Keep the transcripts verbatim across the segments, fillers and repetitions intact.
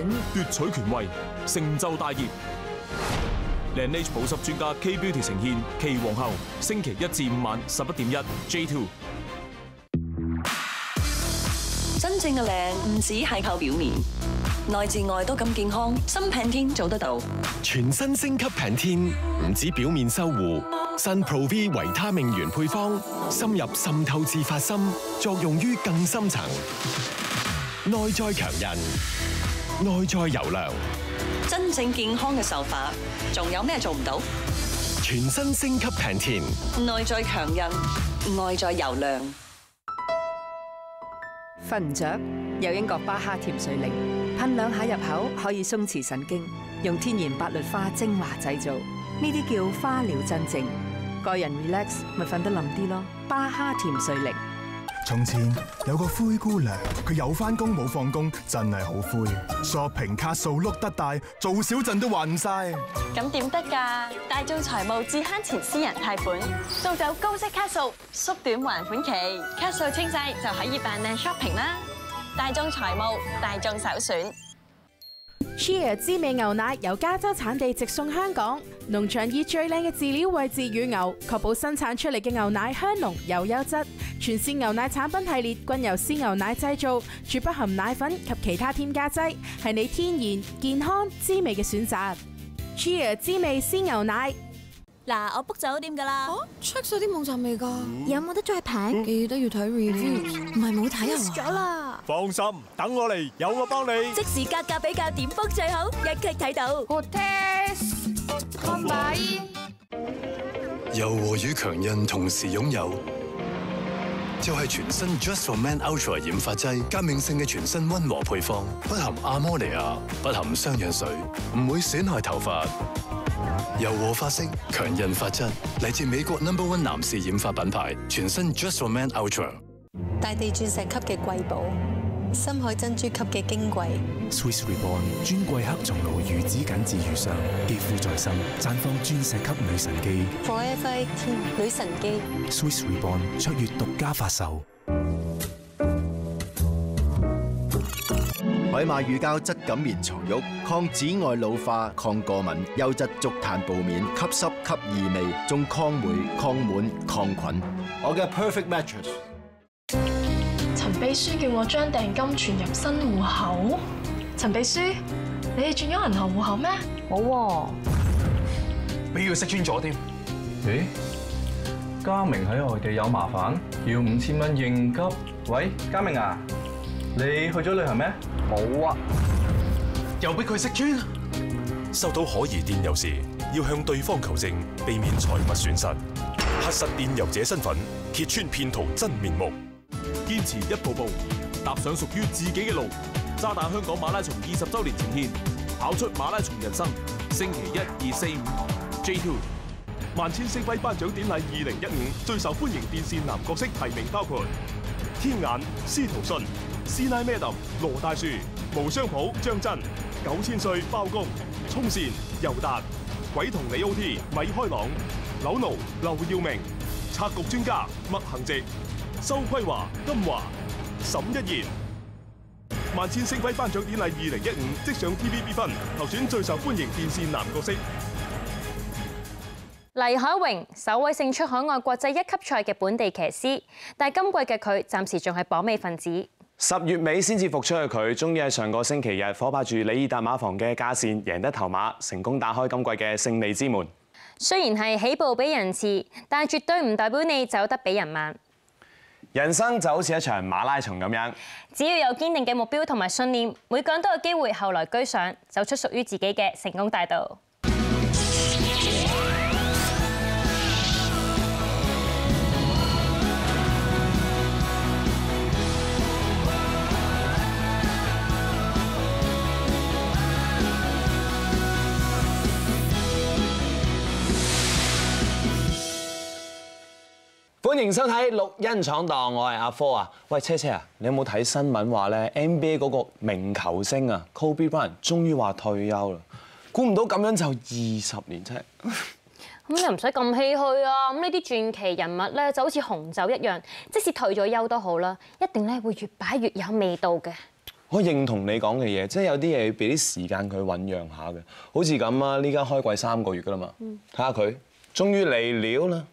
奪取權位，成就大業。Laneige 保濕專家 K Beauty 呈現奇皇后，星期一至五晚十一點一 J two。 真正嘅靚唔止係靠表面，內至外都咁健康，新 Pantene 做得到。 全新升級 Pantene 唔止表面修護，新 Pro V 維他命原配方深入滲透至髮芯，作用於更深層，內在強韌，內在柔亮。 真正健康嘅秀髮，仲有咩做唔到？ 全新升級 Pantene， 內在強韌，外在柔亮。 瞓唔着，有英國巴哈甜睡靈，噴兩下入口可以鬆弛神經，用天然八氯花精華製造，呢啲叫花療真正。個人 relax 咪瞓得冧啲咯。巴哈甜睡靈。 從前有個灰姑娘，佢有返工冇放工，真係好灰。shopping 卡數碌得大，做小陣都還唔晒。 咁點得㗎？大眾財務至慳錢私人貸款，送走高息卡數，縮短還款期，卡數清晒就可以辦靚 shopping 啦。大眾財務，大眾首選。 Cheer 滋味牛奶由加州產地直送香港，農場以最靚嘅飼料餵飼乳牛，確保生產出嚟嘅牛奶香濃又優質。全線牛奶產品系列均由鮮牛奶製造，絕不含奶粉及其他添加劑，係你天然、健康、滋味嘅選擇。Cheer 滋味鮮牛奶。 嗱，我 book 酒店㗎啦。 哦 check 晒啲網站未㗎？ 有冇得再平？ 記得要睇 review， 唔係冇睇啊！ 咗啦。 放心，等我嚟，有我幫你。 即時價格比較點 book 最好，一 click 睇到。 Hotel，康擺。 柔和與強韌同時擁有，就係全新 Just for Man Ultra 染髮劑，革命性嘅全新溫和配方，不含阿摩尼亞，不含雙氧水，唔會損害頭髮。柔和髮色，強韌髮質，嚟自美國 number one 男士染髮品牌，全新 Just for Man Ultra。 大地鑽石級嘅貴寶，深海珍珠級嘅矜貴。 Swiss Reborn 尊貴黑松露魚子緊緻遇上，肌膚在身，綻放鑽石級女神肌。 Forever eighteen 女神肌。 Swiss Reborn 卓越獨家發售。 海馬乳膠質感棉床褥，抗紫外老化、抗過敏，優質竹炭布面，吸濕吸異味，仲抗霉、抗蟎、抗菌。我嘅 Perfect Mattress。 陳秘書叫我將訂金存入新戶口。陳秘書，你哋轉咗銀行戶口咩？ 冇喎。 俾佢識穿咗添。咦？嘉明喺外地有麻煩，要五千蚊應急。喂，嘉明啊，你去咗旅行咩？冇啊。又俾佢識穿。 收到可疑電郵時，要向對方求證，避免財物損失。核實電郵者身份，揭穿騙徒真面目。堅持一步步踏上屬於自己嘅路。渣打香港馬拉松二十週年呈獻，跑出馬拉松人生。星期一、二、四、五 J two 萬千星輝頒獎典禮二零一五最受歡迎電視男角色提名包括天眼、司徒信、師奶 Madam、羅大樹、無雙譜、張真、九千歲包公、衝線、尤達、鬼同李 O T、米開朗、柳奴、劉耀明、策局專家麥行直、周規華、金華、沈一言。萬千星輝頒獎典禮二零一五即上 T V B 分投選最受歡迎電視男角色。 黎海榮首位勝出海外國際一級賽嘅本地騎師，但係今季嘅佢暫時仲係榜尾分子。 十月尾先至復出嘅佢，終於喺上個星期日夥拍住李爾達馬房嘅架線，贏得頭馬，成功打開今季嘅勝利之門。 雖然係起步比人遲，但係絕對唔代表你走得比人慢。 人生就好似一場馬拉松咁樣， 只要有堅定嘅目標同埋信念，每個人都有機會後來居上，走出屬於自己嘅成功大道。 歡迎收睇《綠茵闖蕩》，我係阿科啊！喂，車車啊，你有冇睇新聞話咧 N B A 嗰個名球星啊 Kobe Bryant 終於話退休啦？估唔到咁樣就二十年真係。 咁又唔使咁唏噓啊！咁呢啲傳奇人物咧就好似紅酒一樣，即使退咗休都好啦，一定咧會越擺越有味道嘅。 我認同你講嘅嘢，即係有啲嘢要俾啲時間佢醖釀下嘅，好似咁啊！呢家開季三個月噶啦嘛，睇下佢，終於嚟料啦。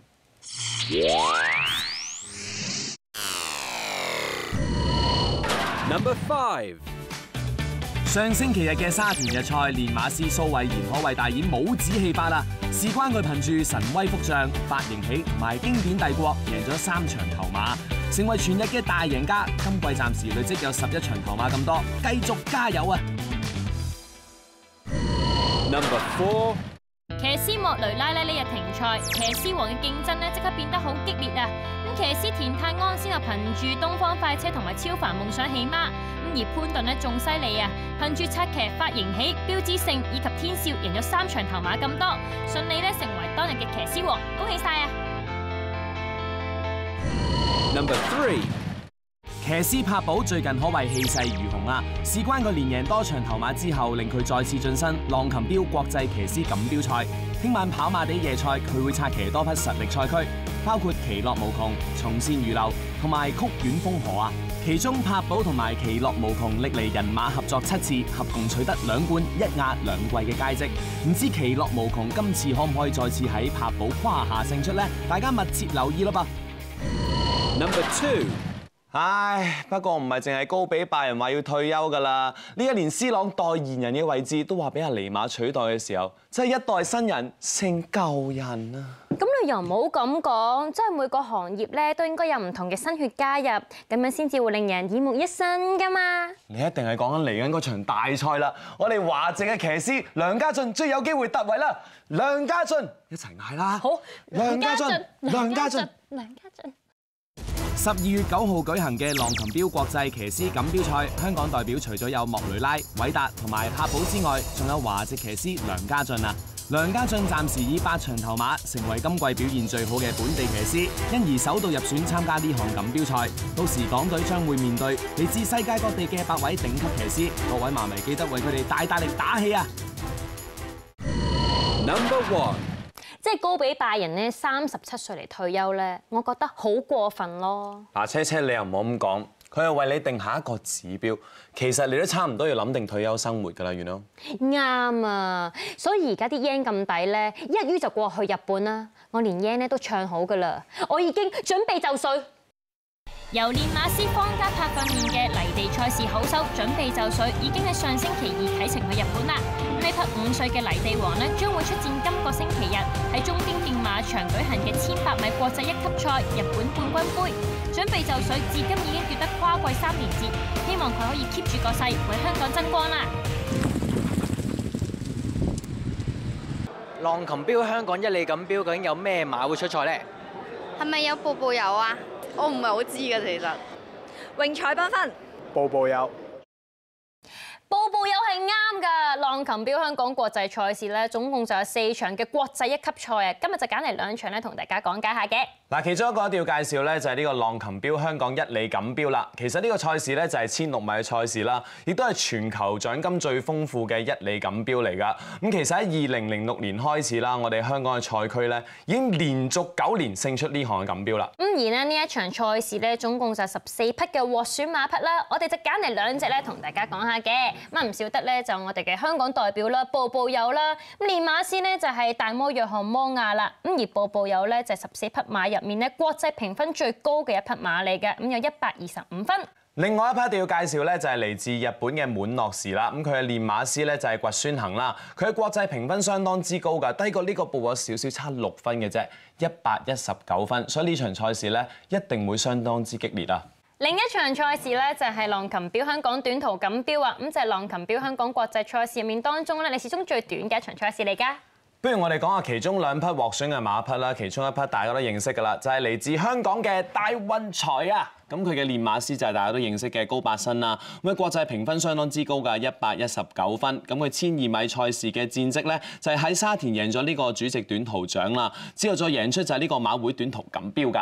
Number five， 上星期日嘅沙田日賽，練馬師蘇慧賢可謂大演帽子戲法啦。事關佢憑住神威福將、髮型起同埋經典帝國，贏咗三場頭馬，成為全日嘅大贏家。今季暫時累積有十一場頭馬咁多，繼續加油啊 ！Number four， 騎師莫雷拉呢日停賽，騎師王嘅競爭呢即刻變得好激烈啊！咁騎師田泰安先後憑住東方快車同埋超凡夢想起馬，咁而潘頓呢仲犀利啊，憑住七騎髮型起、標誌性以及天少贏咗三場頭馬咁多，順利呢成為當日嘅騎師王，恭喜晒啊 ！Number three， 騎師柏寶最近可謂氣勢如虹啊！事關佢連贏多場頭馬之後，令佢再次晉身浪琴標國際騎師錦標賽。聽晚跑馬地夜賽，佢會策騎多匹實力賽區，包括奇樂無窮、從善如流同埋曲苑風河啊！其中柏寶同埋奇樂無窮歷嚟人馬合作七次，合共取得兩冠一亞兩季嘅佳績。唔知奇樂無窮今次可唔可以再次喺柏寶胯下勝出呢？大家密切留意咯噃。Number two。 唉，不過唔係淨係高比拜仁話要退休㗎啦，呢一年斯朗代言人嘅位置都話俾阿尼馬取代嘅時候，真係一代新人勝舊人啊！ 咁你又唔好咁講，即係每個行業咧都應該有唔同嘅新血加入，咁樣先至會令人耳目一新㗎嘛！ 你一定係講緊嚟緊嗰場大賽啦！我哋華籍嘅騎師梁家俊最有機會突圍啦！梁家俊一齊嗌啦！ 好， 梁家俊，梁家俊， 梁家俊。 十二月九號舉行嘅浪琴標國際騎師錦標賽，香港代表除咗有莫雷拉、韋達同埋柏寶之外，仲有華籍騎師梁家俊啊！梁家俊暫時以八場頭馬，成為今季表現最好嘅本地騎師，因而首度入選參加呢項錦標賽。到時港隊將會面對嚟自世界各地嘅八位頂級騎師，各位馬迷記得為佢哋大大力打氣啊 ！Number one。 即係高比拜仁呢，三十七歲嚟退休咧，我覺得好過分咯。 嗱，車車你又唔好咁講，佢係為你定下一個指標。其實你都差唔多要諗定退休生活㗎啦，原來。 啱啊，所以而家啲 yen 咁抵咧，一於就過去日本啦。我連 yen 咧都唱好㗎啦，我已經準備就緒。由練馬師方家柏訓練嘅泥地賽事好手準備就緒，已經喺上星期二啟程去日本啦。呢匹五歲嘅泥地王呢，將會出戰今個星期日喺中京競馬場舉行嘅千百米國際一級賽日本冠軍杯。準備就緒至今已經奪得跨季三連捷，希望佢可以 keep 住個勢，為香港爭光啦！ 浪琴標香港一哩錦標究竟有咩馬會出賽呢？ 係咪有步步有啊？我唔係好知㗎，其實。榮彩繽紛， 步步有。 步步有係啱㗎，浪琴標香港國際賽事咧，總共就有四場嘅國際一級賽啊！今日就揀嚟兩場咧，同大家講解下嘅。 嗱，其中一個一定要介紹咧，就係呢個浪琴標香港一哩錦標啦。其實呢個賽事咧就係千六米嘅賽事啦，亦都係全球獎金最豐富嘅一哩錦標嚟㗎。咁其實喺二零零六年開始啦，我哋香港嘅賽區咧已經連續九年勝出呢項嘅錦標啦。 咁而呢呢一場賽事咧，總共就係十四匹嘅獲選馬匹啦，我哋就揀嚟兩隻咧，同大家講下嘅。咁啊唔少得咧，就我哋嘅香港代表啦，步步有啦。咁練馬師呢，就係大摩約翰摩亞啦。咁而步步有咧就係十四匹馬入面咧國際評分最高嘅一匹馬嚟嘅，咁有一百二十五分。 另外一匹一定要介紹咧，就係嚟自日本嘅滿諾士啦。咁佢嘅練馬師咧就係掘孫行啦。佢嘅國際評分相當之高㗎，低過呢個步有少少差六分嘅啫，一百一十九分。所以呢場賽事咧一定會相當之激烈啊！ 另一場賽事咧就係浪琴標香港短途錦標啊，咁就係浪琴標香港國際賽事入面當中咧，歷史中最短嘅一場賽事嚟㗎。 不如我哋講下其中兩匹獲選嘅馬匹啦，其中一匹大家都認識㗎啦，就係嚟自香港嘅大運財啊！咁佢嘅練馬師就係大家都認識嘅高伯新啦，咁國際評分相當之高㗎，一百一十九分。咁佢千二米賽事嘅戰績咧，就係喺沙田贏咗呢個主席短途獎啦，之後再贏出就係呢個馬會短途錦標㗎。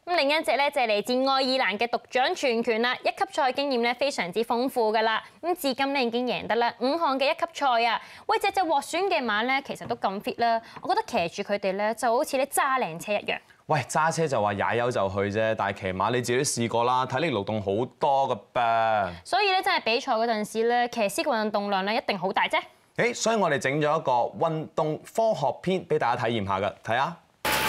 咁另一隻咧就係嚟自愛爾蘭嘅獨掌全拳啦，一級賽經驗咧非常之豐富㗎啦。咁至今咧已經贏得啦五項嘅一級賽啊！喂，隻隻獲選嘅馬咧其實都咁 fit 啦，我覺得騎住佢哋咧就好似咧揸靚車一樣。喂，揸車就話踩油就去啫，但係騎馬你自己都試過啦，體力勞動好多㗎噃。所以咧真係比賽嗰陣時咧，騎師嘅運動量咧一定好大啫。誒，所以我哋整咗一個運動科學篇俾大家體驗下㗎，睇下。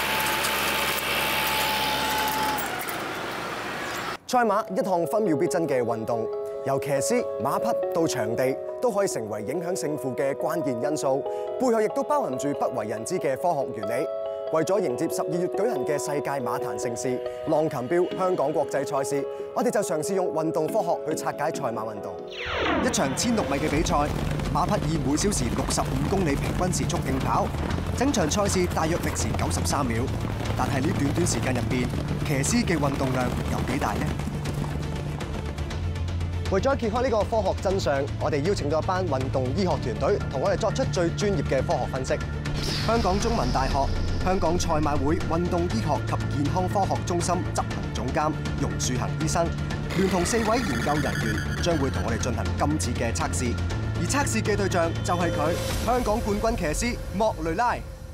賽馬一項分秒必爭嘅運動，由騎師、馬匹到場地，都可以成為影響勝負嘅關鍵因素。背後亦都包含住不為人知嘅科學原理。為咗迎接十二月舉行嘅世界馬壇盛事浪琴標香港國際賽事，我哋就嘗試用運動科學去拆解賽馬運動。一場千六米嘅比賽，馬匹以每小時六十五公里平均時速競跑，整場賽事大約歷時九十三秒。但係呢短短時間入邊，騎師嘅運動量有幾大呢？為咗揭開呢個科學真相，我哋邀請咗一班運動醫學團隊，同我哋作出最專業嘅科學分析。香港中文大學、香港賽馬會運動醫學及健康科學中心執行總監容樹恒醫生，聯同四位研究人員，將會同我哋進行今次嘅測試。而測試嘅對象就係佢，香港冠軍騎師莫雷拉。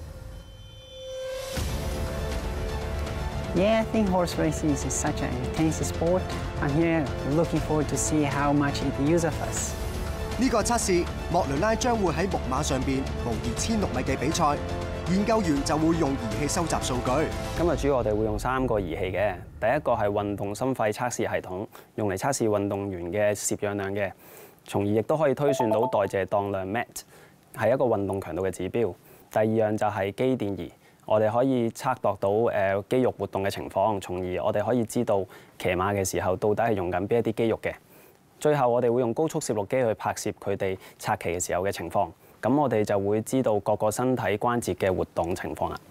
Yeah, I think horse racing is such an intense sport. I'm here looking forward to see how much it uses us. 呢個測試，莫雷拉將會喺木馬上邊模擬千六米嘅比賽，研究員就會用儀器收集數據。 今日主要我哋會用三個儀器嘅，第一個係運動心肺測試系統，用嚟測試運動員嘅攝氧量嘅，從而亦都可以推算到代謝當量 M A T， 係一個運動強度嘅指標。第二樣就係肌電儀。我哋可以測度到誒肌肉活動嘅情況，從而我哋可以知道騎馬嘅時候到底係用緊邊一啲肌肉嘅。最後我哋會用高速攝錄機去拍攝佢哋策騎嘅時候嘅情況，咁我哋就會知道各個身體關節嘅活動情況啦。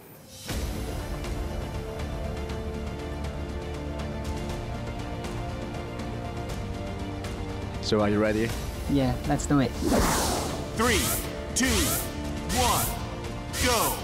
So are you ready? Yeah, let's do it. Three, two, one, go!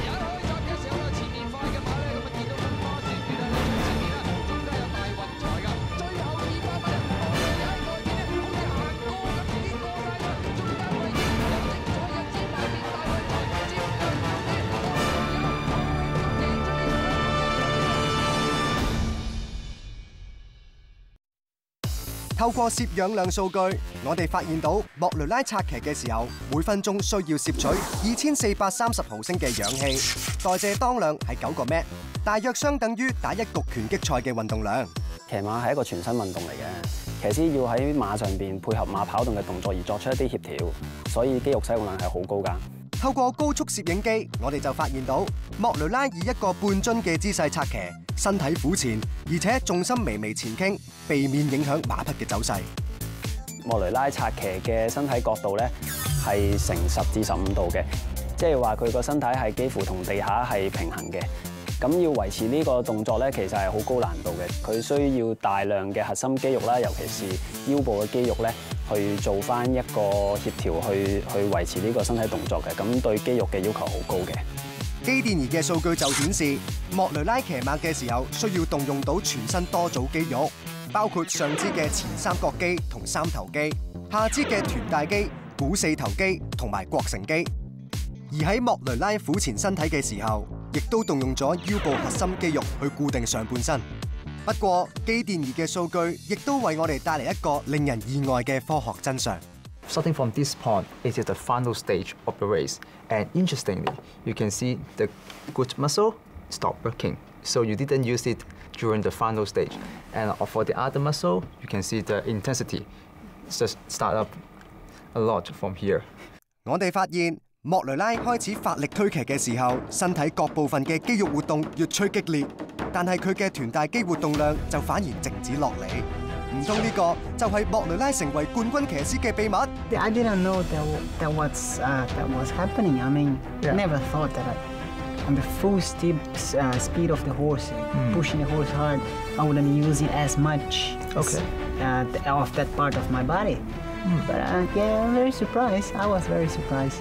透過攝氧量數據，我哋發現到莫雷拉策騎嘅時候，每分鐘需要攝取二千四百三十毫升嘅氧氣，代謝當量係九個 M A T， 大約相等於打一局拳擊賽嘅運動量。 騎馬係一個全身運動嚟嘅，騎師要喺馬上邊配合馬跑動嘅動作而作出一啲協調，所以肌肉使用量係好高㗎。 透過高速攝影機，我哋就發現到莫雷拉以一個半蹲嘅姿勢策騎，身體俯前，而且重心微微前傾，避免影響馬匹嘅走勢。 莫雷拉策騎嘅身體角度咧係成十至十五度嘅，即係話佢個身體係幾乎同地下係平衡嘅。咁要維持呢個動作咧，其實係好高難度嘅。佢需要大量嘅核心肌肉啦，尤其是腰部嘅肌肉咧，去做翻一個協調，去去維持呢個身體動作嘅。咁對肌肉嘅要求好高嘅。 肌電儀嘅數據就顯示，莫雷拉騎馬嘅時候需要動用到全身多組肌肉，包括上肢嘅前三角肌同三頭肌，下肢嘅臀大肌、股四頭肌同埋膕繩肌。而喺莫雷拉俯前身體嘅時候，亦都動用咗腰部核心肌肉去固定上半身。不過，肌電儀嘅數據亦都為我哋帶嚟一個令人意外嘅科學真相。 Starting from this point, it is the final stage of the race. And interestingly, you can see the glute muscle stop working. So you didn't use it during the final stage. And for the other muscle, you can see the intensity just start up a lot from here. 我哋發現莫雷拉開始發力推騎嘅時候，身體各部分嘅肌肉活動越趨激烈，但係佢嘅臀大肌活動量就反而靜止落嚟。唔通呢個就係莫雷拉成為冠軍騎師嘅秘密 I didn't know that that was uh, that was happening. I mean, Yeah. I never thought that I, on the full steep uh, speed of the horse, Mm. pushing the horse hard, I wouldn't use it as much as, Okay. uh, th- of that part of my body. Mm. But uh, yeah, I'm very surprised. I was very surprised.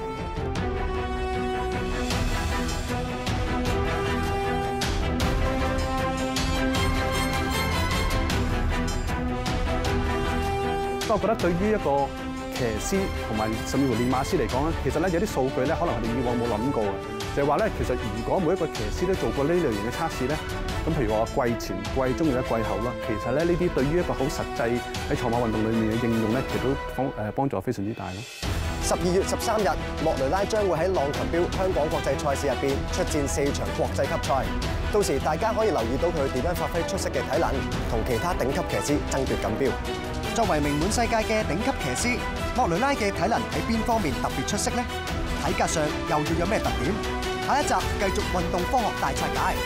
所以我覺得對於一個騎師同埋甚至乎練馬師嚟講咧，其實咧有啲數據咧，可能我哋以往冇諗過嘅，就係話咧，其實如果每一個騎師都做過呢類型嘅測試咧，咁譬如話季前、季中或者季後啦，其實咧呢啲對於一個好實際喺賽馬運動裏面嘅應用咧，其實都幫誒幫助非常之大咯。 十二月十三日，莫雷拉將會喺浪琴標香港國際賽事入邊出戰四場國際級賽，到時大家可以留意到佢點樣發揮出色嘅體能，同其他頂級騎師爭奪錦標。作為名滿世界嘅頂級騎師，莫雷拉嘅體能喺邊方面特別出色呢？體格上又要有咩特點？下一集繼續運動科學大拆解。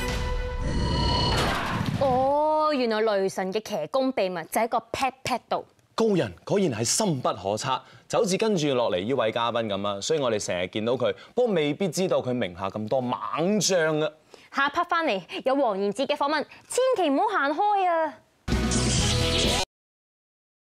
哦，原來雷神嘅騎功秘密就喺個 pat pat 度。 高人果然係深不可測，就好似跟住落嚟呢位嘉賓咁啊，所以我哋成日見到佢，不過未必知道佢名下咁多猛將啊。 下 part 翻嚟有黃妍哲嘅訪問，千祈唔好行開啊！